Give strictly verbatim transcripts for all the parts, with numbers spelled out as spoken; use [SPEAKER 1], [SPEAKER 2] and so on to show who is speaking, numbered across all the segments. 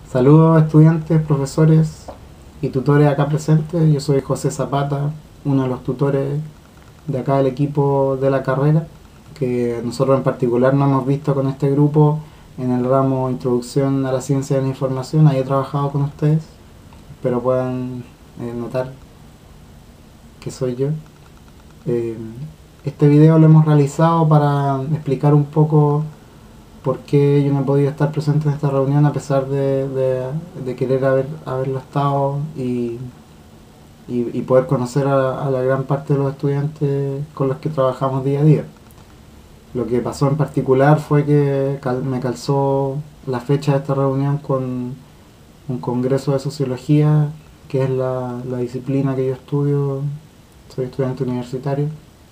[SPEAKER 1] Saludos estudiantes, profesores y tutores acá presentes. Yo soy José Zapata, uno de los tutores de acá del equipo de la carrera, que nosotros en particular nos hemos visto con este grupo en el ramo Introducción a la Ciencia de la Información. Ahí he trabajado con ustedes, espero puedan eh, notar que soy yo. Eh, este video lo hemos realizado para explicar un poco por qué yo no he podido estar presente en esta reunión a pesar de, de, de querer haber, haberlo estado y, y, y poder conocer a, a la gran parte de los estudiantes con los que trabajamos día a día. Lo que pasó en particular fue que cal, me calzó la fecha de esta reunión con un congreso de sociología, que es la, la disciplina que yo estudio. Soy estudiante universitario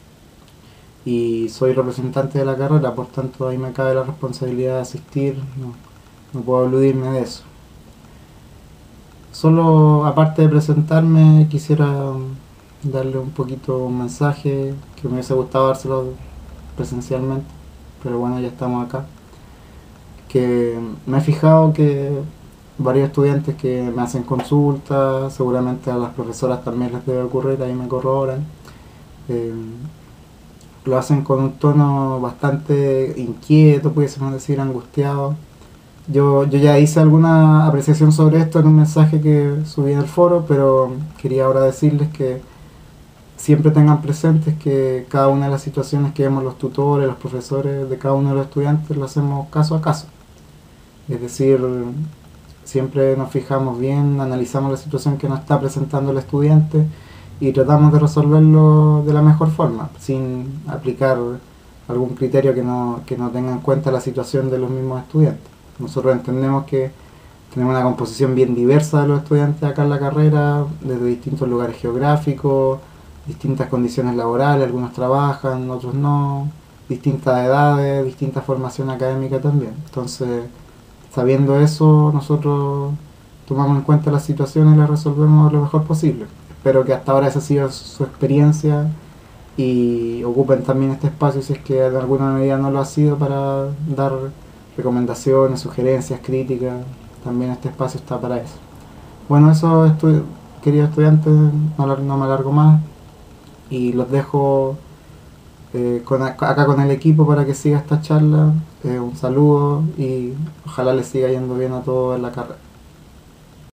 [SPEAKER 1] y soy representante de la carrera, por tanto ahí me cabe la responsabilidad de asistir, no, no puedo eludirme de eso. Solo, aparte de presentarme, quisiera darle un poquito un mensaje que me hubiese gustado dárselo presencialmente, pero bueno, ya estamos acá. Que me he fijado que varios estudiantes que me hacen consultas, seguramente a las profesoras también les debe ocurrir, ahí me corroboran, eh, lo hacen con un tono bastante inquieto, pudiésemos decir, angustiado. Yo, yo ya hice alguna apreciación sobre esto en un mensaje que subí en el foro, pero quería ahora decirles que siempre tengan presentes que cada una de las situaciones que vemos los tutores, los profesores de cada uno de los estudiantes, lo hacemos caso a caso. Es decir, siempre nos fijamos bien, analizamos la situación que nos está presentando el estudiante y tratamos de resolverlo de la mejor forma, sin aplicar algún criterio que no, que no tenga en cuenta la situación de los mismos estudiantes. Nosotros entendemos que tenemos una composición bien diversa de los estudiantes acá en la carrera, desde distintos lugares geográficos, distintas condiciones laborales, algunos trabajan, otros no, distintas edades, distinta formación académica también. Entonces, sabiendo eso, nosotros tomamos en cuenta las situaciones y las resolvemos lo mejor posible. Espero que hasta ahora esa ha sido su experiencia y ocupen también este espacio si es que de alguna medida no lo ha sido, para dar recomendaciones, sugerencias, críticas. También este espacio está para eso. Bueno, eso, estu queridos estudiantes, no, no me alargo más y los dejo eh, con, acá con el equipo para que siga esta charla. Eh, un saludo y ojalá les siga yendo bien a todos en la carrera.